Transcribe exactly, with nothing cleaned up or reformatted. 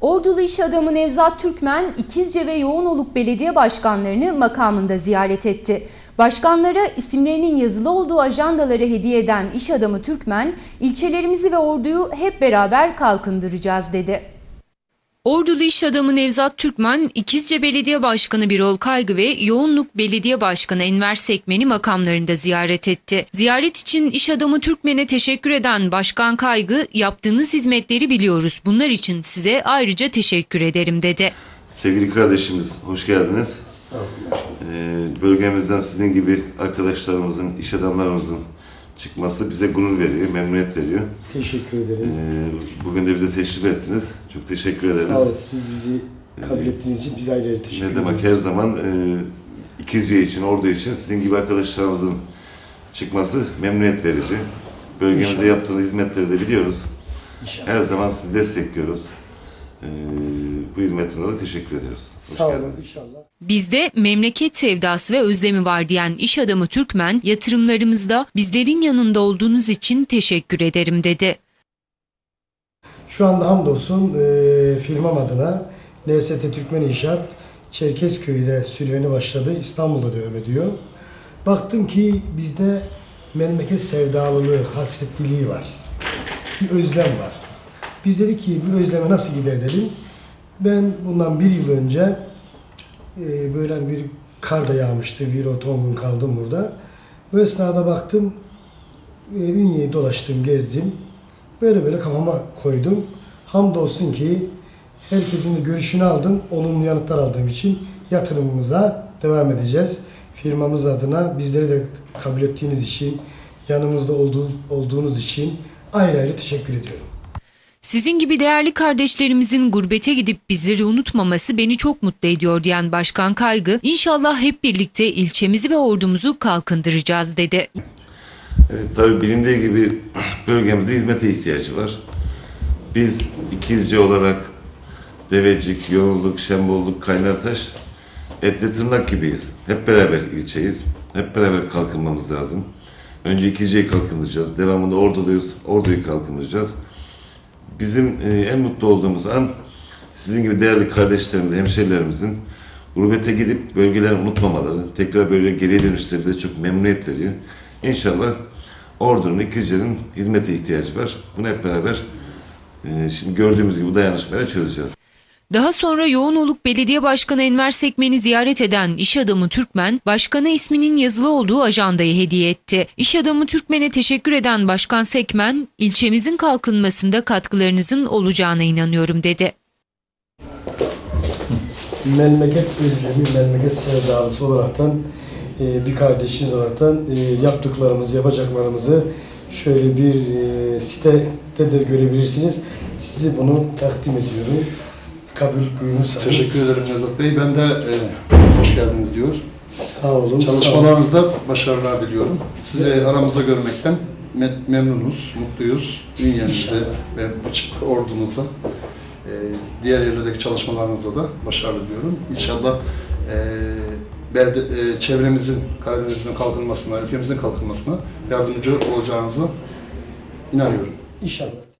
Ordulu iş adamı Nevzat Türkmen, İkizce ve Yoğunoluk belediye başkanlarını makamında ziyaret etti. Başkanlara isimlerinin yazılı olduğu ajandaları hediye eden iş adamı Türkmen, ilçelerimizi ve orduyu hep beraber kalkındıracağız dedi. Ordulu iş adamı Nevzat Türkmen, İkizce Belediye Başkanı Birol Kaygı ve Yoğunluk Belediye Başkanı Enver Sekmen'i makamlarında ziyaret etti. Ziyaret için iş adamı Türkmen'e teşekkür eden Başkan Kaygı, yaptığınız hizmetleri biliyoruz. Bunlar için size ayrıca teşekkür ederim dedi. Sevgili kardeşimiz, hoş geldiniz. Sağ olun. Ee, bölgemizden sizin gibi arkadaşlarımızın, iş adamlarımızın çıkması bize gurur veriyor, memnuniyet veriyor. Teşekkür ederim. Ee, bugün de bize teşrif ettiniz. Çok teşekkür ederiz. Sağ olun. Siz bizi kabul ettiğiniz için biz ayrı ayrı teşekkür ederiz. Ne demek, her zaman e, İkizce için, Ordu için sizin gibi arkadaşlarımızın çıkması memnuniyet verici. Bölgemize İnşallah. Yaptığınız hizmetleri de biliyoruz. İnşallah. Her zaman sizi destekliyoruz. Ee, bu hizmetine de teşekkür ediyoruz. Hoş Sağ olun, geldiniz. inşallah. Bizde memleket sevdası ve özlemi var diyen iş adamı Türkmen, yatırımlarımızda bizlerin yanında olduğunuz için teşekkür ederim dedi. Şu anda hamdolsun e, firmam adına N S T Türkmen İnşaat Çerkezköy'de serüveni başladı. İstanbul'da devam ediyor. Baktım ki bizde memleket sevdalılığı, hasretliliği var. Bir özlem var. Biz dedik ki bu özleme nasıl giderelim? Ben bundan bir yıl önce e, böyle bir kar da yağmıştı. Bir o ton gün kaldım burada. O esnada baktım, e, Ünye'yi dolaştım, gezdim. Böyle böyle kafama koydum. Hamdolsun ki herkesin de görüşünü aldım. Olumlu yanıtlar aldığım için yatırımımıza devam edeceğiz. Firmamız adına bizleri de kabul ettiğiniz için, yanımızda olduğu, olduğunuz için ayrı ayrı teşekkür ediyorum. Sizin gibi değerli kardeşlerimizin gurbete gidip bizleri unutmaması beni çok mutlu ediyor diyen Başkan Kaygı, İnşallah hep birlikte ilçemizi ve ordumuzu kalkındıracağız dedi. Evet, tabii bilindiği gibi bölgemizde hizmete ihtiyacı var. Biz İkizce olarak Devecik, Yoğunluk, Şembolluk, Kaynartaş, etle tırnak gibiyiz. Hep beraber ilçeyiz. Hep beraber kalkınmamız lazım. Önce İkizce'yi kalkındıracağız. Devamında Ordu'dayız. Ordu'yu kalkındıracağız. Bizim en mutlu olduğumuz an sizin gibi değerli kardeşlerimizin, hemşehrilerimizin gurbete gidip bölgelerini unutmamaları, tekrar böyle geriye dönüşleri bize çok memnuniyet veriyor. İnşallah Ordu'nun, İkizce'nin hizmete ihtiyacı var. Bunu hep beraber şimdi gördüğümüz gibi dayanışmayla çözeceğiz. Daha sonra Yoğunoluk Belediye Başkanı Enver Sekmen'i ziyaret eden iş adamı Türkmen, başkana isminin yazılı olduğu ajandayı hediye etti. İş adamı Türkmen'e teşekkür eden Başkan Sekmen, ilçemizin kalkınmasında katkılarınızın olacağına inanıyorum dedi. Memleket özlemi, memleket sevdalısı olaraktan e, bir kardeşiniz olaraktan e, yaptıklarımızı, yapacaklarımızı şöyle bir e, sitede de görebilirsiniz. Size bunu takdim ediyorum. Kabul buyurursanız. Teşekkür ederim Nevzat Bey. Ben de e, hoş geldiniz diyor. Sağ olun. Çalışmalarınızda sağ olun. Başarılar diliyorum. Sizi evet. Aramızda görmekten me memnunuz, mutluyuz. Dünyamızda ve açık ordumuzda. E, diğer yerlerdeki çalışmalarınızda da başarılı diliyorum. İnşallah e, belde, e, çevremizin, Karadeniz'in kalkınmasına, ülkemizin kalkınmasına yardımcı olacağınızı inanıyorum. İnşallah.